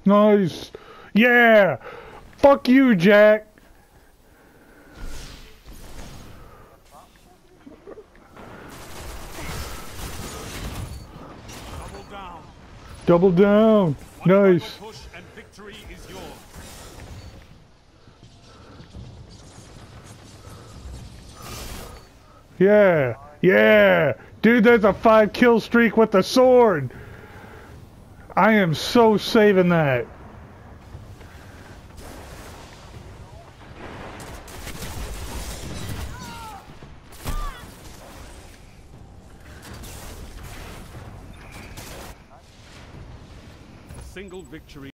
Nice. Yeah. Fuck you, Jack. Double down. Double down. One Nice. final push and victory is yours. Yeah. Yeah. Dude, there's a 5-kill streak with the sword. I am so saving that. A single victory.